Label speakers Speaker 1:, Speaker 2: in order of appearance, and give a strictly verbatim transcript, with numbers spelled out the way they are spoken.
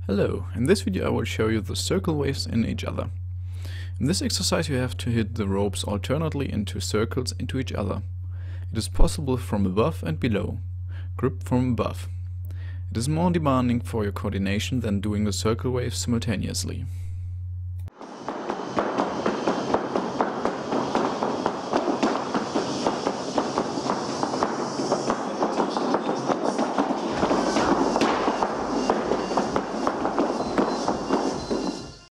Speaker 1: Hello, in this video I will show you the circle waves in each other. In this exercise you have to hit the ropes alternately into circles into each other. It is possible from above and below. Grip from above. It is more demanding for your coordination than doing the circle waves simultaneously.